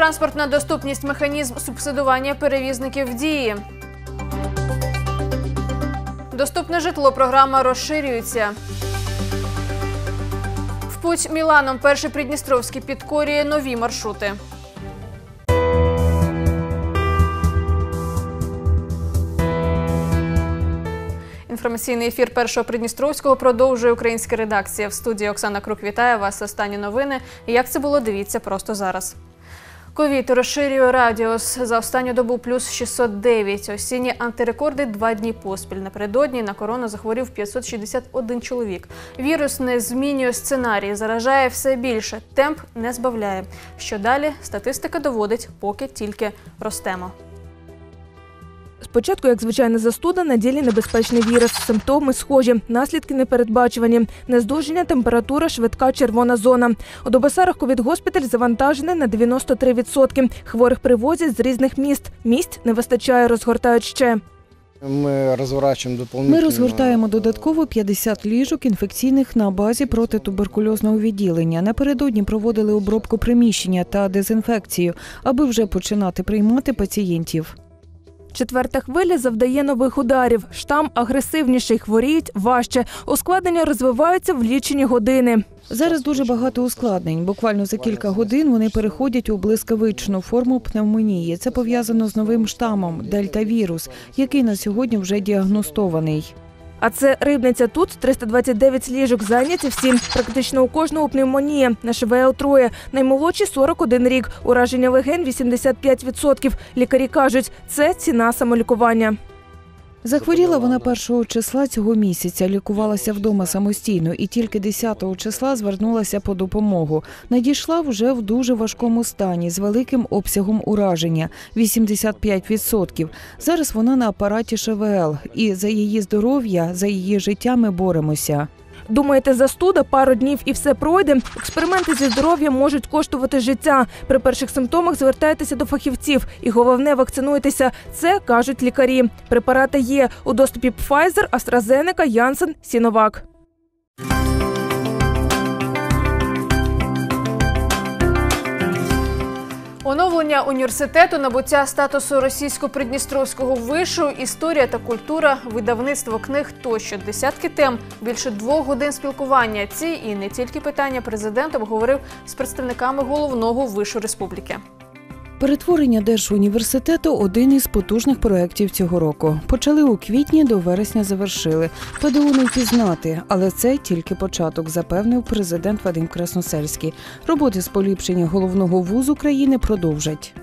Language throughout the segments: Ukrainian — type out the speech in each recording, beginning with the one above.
Транспортна доступність – механізм субсидування перевізників в дії. Доступне житло – програма розширюється. В путь Міланом перший Придністровський підкорює нові маршрути. Інформаційний ефір Першого Придністровського продовжує українська редакція. В студії Оксана Крук вітає вас. Останні новини. Як це було, дивіться просто зараз. Ковід розширює радіус. За останню добу плюс 609. Осінні антирекорди 2 дні поспіль. Напередодні на корону захворів 561 чоловік. Вірус не змінює сценарій, заражає все більше. Темп не збавляє. Що далі? Статистика доводить, поки тільки ростемо. Спочатку, як звичайна застуда, на ділі небезпечний вірус. Симптоми схожі, наслідки непередбачувані. Нездужання, температура, швидка червона зона. У Добосарах ковід-госпіталь завантажений на 93%. Хворих привозять з різних міст. Місць не вистачає, розгортають ще. Ми розгортаємо додатково 50 ліжок інфекційних на базі протитуберкульозного відділення. Напередодні проводили обробку приміщення та дезінфекцію, аби вже починати приймати пацієнтів. Четверта хвиля завдає нових ударів. Штам агресивніший, хворіють важче. Ускладнення розвиваються в лічені години. Зараз дуже багато ускладнень. Буквально за кілька годин вони переходять у блискавичну форму пневмонії. Це пов'язано з новим штамом – дельта-вірус, який на сьогодні вже діагностований. А це Рибниця. Тут 329 ліжок, зайняті всі. Практично у кожного пневмонія. На ШВЛ 3. Наймолодші 41 рік. Ураження легень 85%. Лікарі кажуть, це ціна самолікування. Захворіла вона 1 числа цього місяця, лікувалася вдома самостійно і тільки 10 числа звернулася по допомогу. Надійшла вже в дуже важкому стані, з великим обсягом ураження – 85%. Зараз вона на апараті ШВЛ. І за її здоров'я, за її життя ми боремося. Думаєте, застуда, пару днів і все пройде? Експерименти зі здоров'ям можуть коштувати життя. При перших симптомах звертайтеся до фахівців. І головне – вакцинуйтеся. Це кажуть лікарі. Препарати є. У доступі Pfizer, AstraZeneca, Janssen, Sinovac. Оновлення університету, набуття статусу російсько-придністровського вишу, історія та культура, видавництво книг тощо. Десятки тем, більше 2 годин спілкування. Ці і не тільки питання президент обговорив з представниками головного вишу республіки. Перетворення Держуніверситету – один із потужних проєктів цього року. Почали у квітні, до вересня завершили. ПДУ не впізнати, але це тільки початок, запевнив президент Вадим Красносельський. Роботи з поліпшення головного вузу країни продовжать.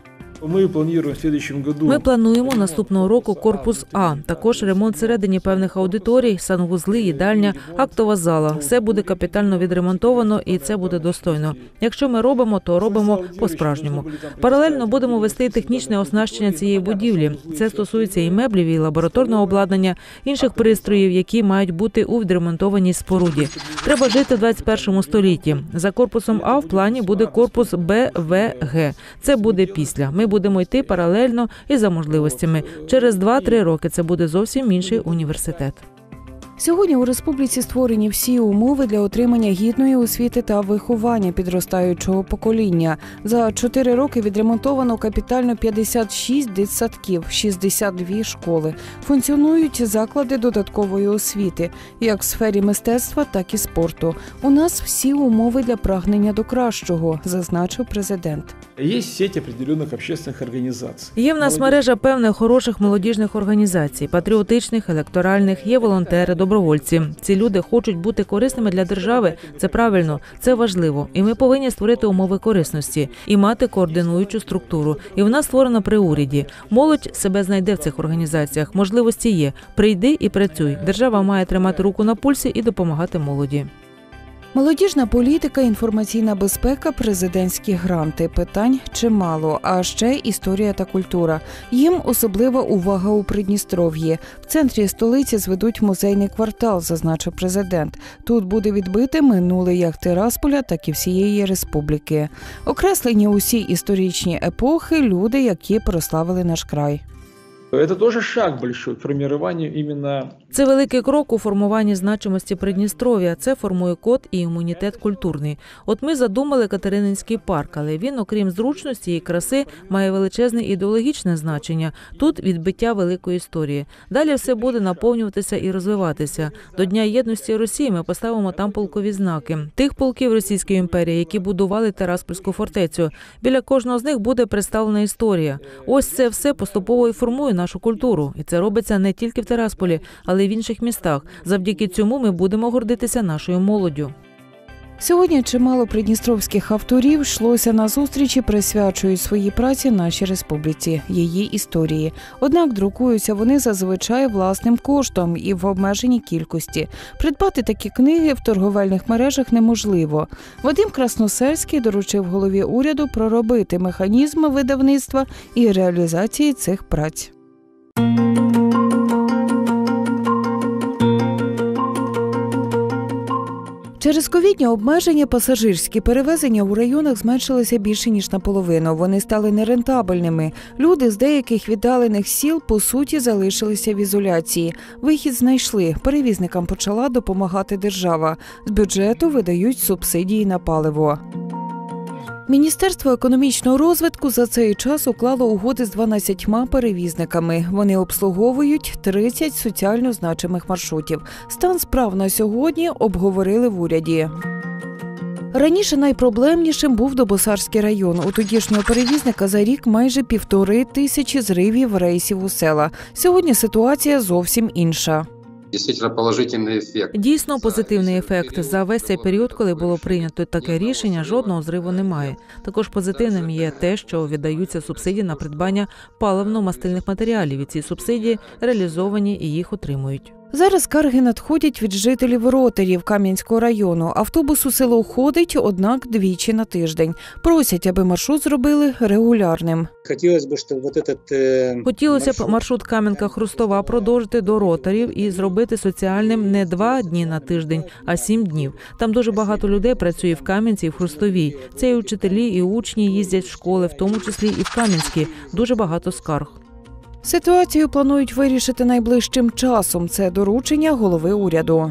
Ми плануємо наступного року корпус А, також ремонт всередині певних аудиторій, санвузли, їдальня, актова зала. Все буде капітально відремонтовано і це буде достойно. Якщо ми робимо, то робимо по-справжньому. Паралельно будемо вести технічне оснащення цієї будівлі. Це стосується і меблів, і лабораторного обладнання, інших пристроїв, які мають бути у відремонтованій споруді. Треба жити в 21 столітті. За корпусом А в плані буде корпус Б, В, Г. Це буде після. Ми будемо йти паралельно і за можливостями. Через 2-3 роки це буде зовсім інший університет. Сьогодні у республіці створені всі умови для отримання гідної освіти та виховання підростаючого покоління. За 4 роки відремонтовано капітально 56 дитсадків, 62 школи. Функціонують заклади додаткової освіти, як в сфері мистецтва, так і спорту. У нас всі умови для прагнення до кращого, зазначив президент. Є сеть определених общественних організацій. Є в нас мережа певних хороших молодіжних організацій, патріотичних, електоральних, є волонтери, добровольці. Ці люди хочуть бути корисними для держави. Це правильно, це важливо. І ми повинні створити умови корисності і мати координуючу структуру. І вона створена при уряді. Молодь себе знайде в цих організаціях. Можливості є. Прийди і працюй. Держава має тримати руку на пульсі і допомагати молоді. Молодіжна політика, інформаційна безпека, президентські гранти. Питань чимало. А ще історія та культура. Їм особлива увага у Придністров'ї. В центрі столиці зведуть музейний квартал, зазначив президент. Тут буде відбите минуле як Тирасполя, так і всієї республіки. Окреслені усі історичні епохи, люди, які прославили наш край. Это тоже шаг большой к формированию именно... Це великий крок у формуванні значимості Придністров'я. Це формує код і імунітет культурний. От ми задумали Катерининський парк, але він, окрім зручності і краси, має величезне ідеологічне значення. Тут відбиття великої історії. Далі все буде наповнюватися і розвиватися. До Дня єдності Росії ми поставимо там полкові знаки. Тих полків Російської імперії, які будували Тираспольську фортецю. Біля кожного з них буде представлена історія. Ось це все поступово і формує нашу культуру. І це робиться не тільки в Тирасполі, але й в інших містах. Завдяки цьому ми будемо гордитися нашою молоддю. Сьогодні чимало придністровських авторів йшлося на зустрічі, присвячують своїй праці нашій республіці, її історії. Однак друкуються вони зазвичай власним коштом і в обмеженій кількості. Придбати такі книги в торговельних мережах неможливо. Вадим Красносельський доручив голові уряду проробити механізм видавництва і реалізації цих праць. Через ковідні обмеження пасажирські перевезення у районах зменшилися більше, ніж наполовину. Вони стали нерентабельними. Люди з деяких віддалених сіл, по суті, залишилися в ізоляції. Вихід знайшли. Перевізникам почала допомагати держава. З бюджету видають субсидії на паливо. Міністерство економічного розвитку за цей час уклало угоди з 12 перевізниками. Вони обслуговують 30 соціально значимих маршрутів. Стан справ на сьогодні обговорили в уряді. Раніше найпроблемнішим був Добосарський район. У тодішнього перевізника за рік майже 1500 зривів рейсів у села. Сьогодні ситуація зовсім інша. Дійсно позитивний ефект. За весь цей період, коли було прийнято таке рішення, жодного зриву немає. Також позитивним є те, що віддаються субсидії на придбання паливно-мастильних матеріалів. І ці субсидії реалізовані і їх отримують. Зараз скарги надходять від жителів Роторів Кам'янського району. Автобус у село ходить, однак двічі на тиждень. Просять, аби маршрут зробили регулярним. Хотілося б маршрут Кам'янка-Хрустова продовжити до Роторів і зробити соціальним не 2 дні на тиждень, а 7 днів. Там дуже багато людей працює в Кам'янці і в Хрустовій. Це і учителі, і учні їздять в школи, в тому числі і в Кам'янській. Дуже багато скарг. Ситуацію планують вирішити найближчим часом. Це доручення голови уряду.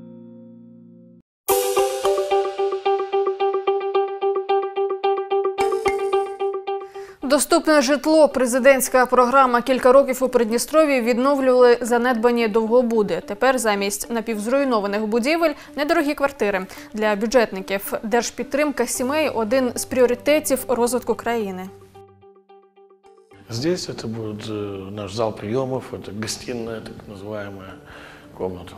Доступне житло. Президентська програма «Кілька років у Придністров'ї» відновлювали занедбані довгобуди. Тепер замість напівзруйнованих будівель – недорогі квартири. Для бюджетників держпідтримка сімей – один з пріоритетів розвитку країни. Здесь это будет наш зал приемов, это гостиная, так называемая комната.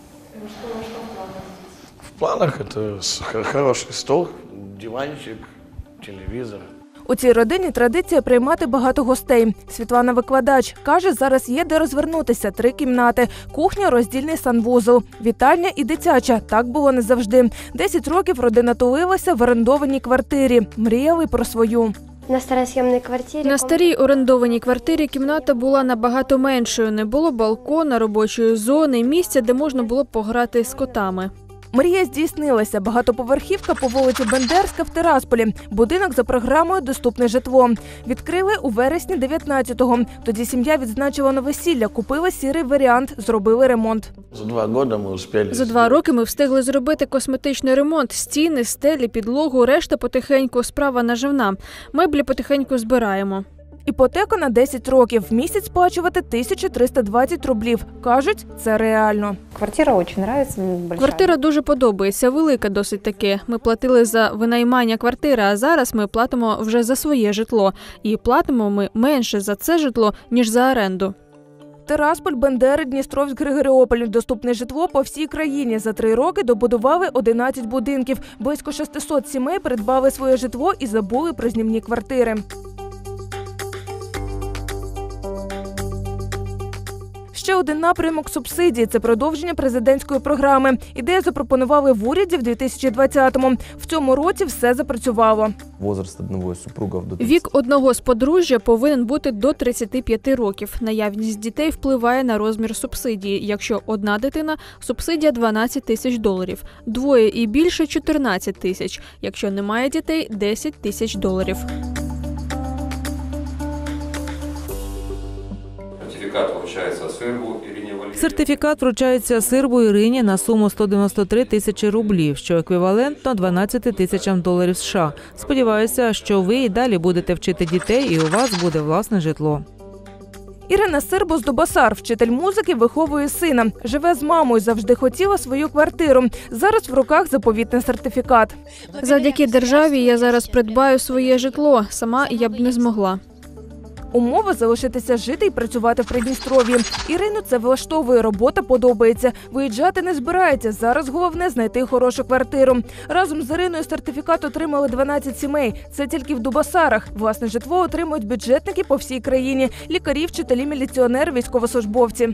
В планах это хороший стол, диванчик, телевизор. У цій родині традиція приймати багато гостей. Світлана – викладач. Каже, зараз є де розвернутися. 3 кімнати. Кухня, роздільний санвузол. Вітальня і дитяча. Так було не завжди. 10 років родина тулилася в орендованій квартирі. Мріяли про свою. На старій орендованій квартирі кімната була набагато меншою. Не було балкона, робочої зони, місця, де можна було пограти з котами. Мрія здійснилася. Багатоповерхівка по вулиці Бендерська в Тирасполі. Будинок за програмою «Доступне житло». Відкрили у вересні 19-го. Тоді сім'я відзначила новосілля, купили сірий варіант, зробили ремонт. За 2 роки ми встигли зробити косметичний ремонт. Стіни, стелі, підлогу, решта потихеньку, справа наживна. Меблі потихеньку збираємо. Іпотека на 10 років. В місяць сплачувати 1320 рублів. Кажуть, це реально. Квартира дуже подобається, велика досить таки. Ми платили за винаймання квартири, а зараз ми платимо вже за своє житло. І платимо ми менше за це житло, ніж за оренду. Тирасполь, Бендери, Дністровськ, Григоріополь. Доступне житло по всій країні. За 3 роки добудували 11 будинків. Близько 600 сімей придбали своє житло і забули про знімні квартири. Ще один напрямок субсидій – це продовження президентської програми. Ідею запропонували в уряді в 2020-му. В цьому році все запрацювало. Вік одного з подружжя повинен бути до 35 років. Наявність дітей впливає на розмір субсидії. Якщо одна дитина – субсидія $12 000, 2 і більше – $14 000, якщо немає дітей – $10 000. Сирбу Ірині Валеріївні. Сертифікат вручається Сирбу Ірині на суму 193 тисячі рублів, що еквівалентно 12 тисячам доларів США. Сподіваюся, що ви і далі будете вчити дітей і у вас буде власне житло. Ірина Сирбо з Дубасар, вчитель музики, виховує сина. Живе з мамою, завжди хотіла свою квартиру. Зараз в руках заповітний сертифікат. Завдяки державі я зараз придбаю своє житло. Сама я б не змогла. Умова – залишитися жити і працювати в Придністров'ї. Ірину це влаштовує, робота подобається. Виїжджати не збирається. Зараз головне – знайти хорошу квартиру. Разом з Іриною сертифікат отримали 12 сімей. Це тільки в Дубасарах. Власне житло отримують бюджетники по всій країні. Лікарі, вчителі, міліціонери, військовослужбовці.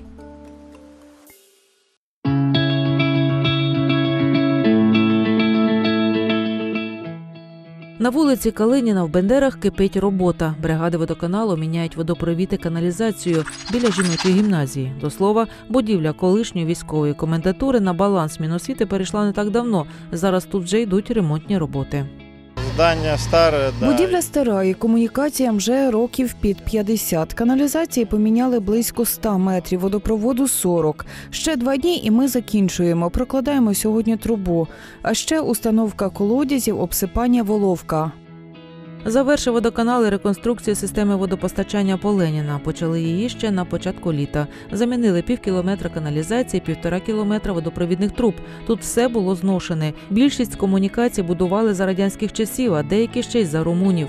На вулиці Калиніна в Бендерах кипить робота. Бригади водоканалу міняють водопровід і каналізацію біля жіночої гімназії. До слова, будівля колишньої військової комендатури на баланс Міносвіти перейшла не так давно. Зараз тут вже йдуть ремонтні роботи. Здання старе, Будівля стара і комунікаціям вже років під 50. Каналізації поміняли близько 100 метрів, водопроводу 40. Ще 2 дні і ми закінчуємо. Прокладаємо сьогодні трубу. А ще установка колодязів, обсипання воловка. Завершив водоканал і реконструкцію системи водопостачання по Леніна. Почали її ще на початку літа. Замінили півкілометра каналізації, 1,5 кілометра водопровідних труб. Тут все було зношене. Більшість комунікацій будували за радянських часів, а деякі ще й за румунів.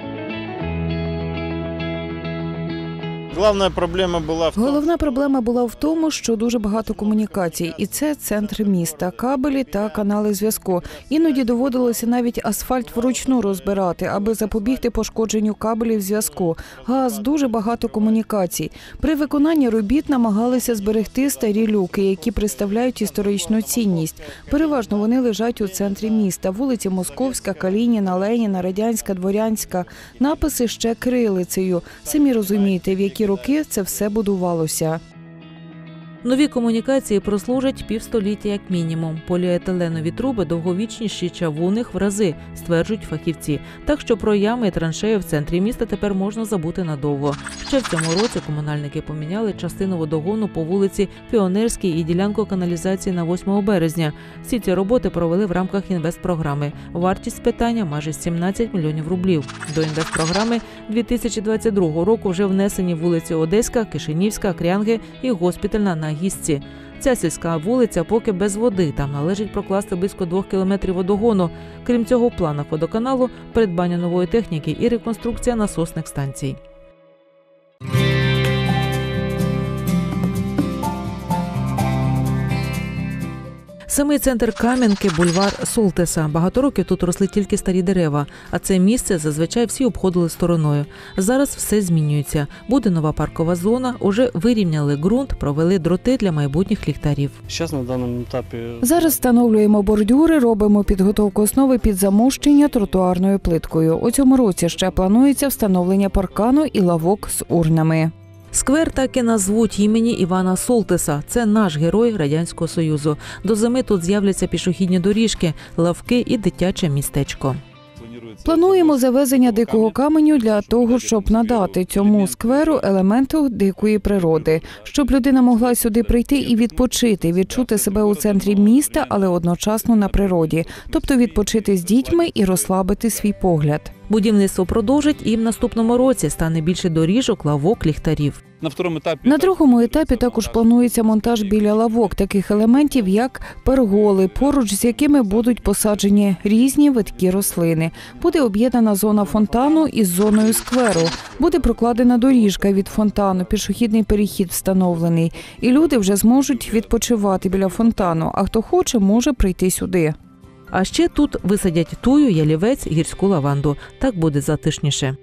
Головна проблема була в тому, що дуже багато комунікацій. І це центр міста, кабелі та канали зв'язку. Іноді доводилося навіть асфальт вручну розбирати, аби запобігти пошкодженню кабелів зв'язку. Газ, дуже багато комунікацій. При виконанні робіт намагалися зберегти старі люки, які представляють історичну цінність. Переважно вони лежать у центрі міста. Вулиці Московська, Калініна, Леніна, Радянська, Дворянська. Написи ще кирилицею. Самі розумієте, в які роки це все будувалося. Нові комунікації прослужать півстоліття як мінімум. Поліетиленові труби довговічніші чавунних в рази, стверджують фахівці. Так що про ями і траншеї в центрі міста тепер можна забути надовго. Ще в цьому році комунальники поміняли частину водогону по вулиці Піонерській і ділянку каналізації на 8 березня. Всі ці роботи провели в рамках інвестпрограми. Вартість питання – майже 17 мільйонів рублів. До інвестпрограми 2022 року вже внесені вулиці Одеська, Кишинівська, Крянги і Госпітальна на Гісці. Ця сільська вулиця поки без води, там належить прокласти близько 2 кілометрів водогону. Крім цього, в планах водоканалу придбання нової техніки і реконструкція насосних станцій. Самий центр Кам'янки – бульвар Солтеса. Багато років тут росли тільки старі дерева, а це місце зазвичай всі обходили стороною. Зараз все змінюється. Буде нова паркова зона, уже вирівняли ґрунт, провели дроти для майбутніх ліхтарів. Зараз встановлюємо бордюри, робимо підготовку основи під замощення тротуарною плиткою. У цьому році ще планується встановлення паркану і лавок з урнами. Сквер так і назвуть імені Івана Солтеса. Це наш герой Радянського Союзу. До зими тут з'являться пішохідні доріжки, лавки і дитяче містечко. Плануємо завезення дикого каменю для того, щоб надати цьому скверу елементу дикої природи, щоб людина могла сюди прийти і відпочити, відчути себе у центрі міста, але одночасно на природі, тобто відпочити з дітьми і розслабити свій погляд. Будівництво продовжить і в наступному році стане більше доріжок, лавок, ліхтарів. На другому етапі також планується монтаж біля лавок таких елементів, як перголи, поруч з якими будуть посаджені різні видкі рослини. Буде об'єднана зона фонтану із зоною скверу. Буде прокладена доріжка від фонтану, пішохідний перехід встановлений. І люди вже зможуть відпочивати біля фонтану, а хто хоче, може прийти сюди. А ще тут висадять тую, ялівець, гірську лаванду. Так буде затишніше.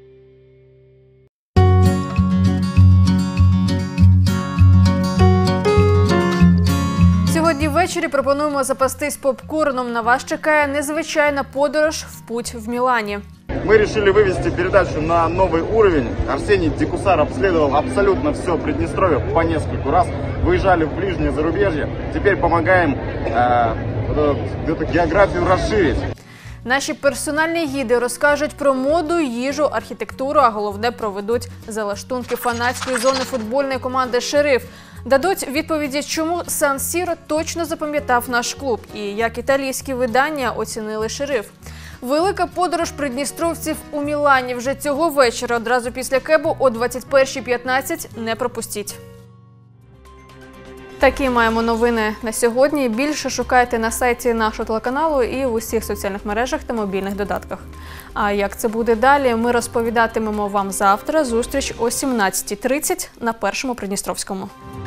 Сьогодні ввечері пропонуємо запастись попкорном. На вас чекає незвичайна подорож в путь в Мілані. Мы решили вывести передачу на новый уровень. Арсений Дикусар обследовал абсолютно все Приднестровье по нескольку раз. Выезжали в ближнее зарубежье. Теперь помогаем эту географию расширить. Наші персональні гіди розкажуть про моду, їжу, архітектуру, а головне проведуть залаштунки фанатської зони футбольної команди «Шериф». Дадуть відповіді, чому Сан-Сіро точно запам'ятав наш клуб і як італійські видання оцінили «Шериф». Велика подорож придністровців у Мілані вже цього вечора, одразу після Кебу о 21:15. Не пропустіть. Такі маємо новини на сьогодні. Більше шукайте на сайті нашого телеканалу і в усіх соціальних мережах та мобільних додатках. А як це буде далі, ми розповідатимемо вам завтра. Зустріч о 17:30 на Першому Придністровському.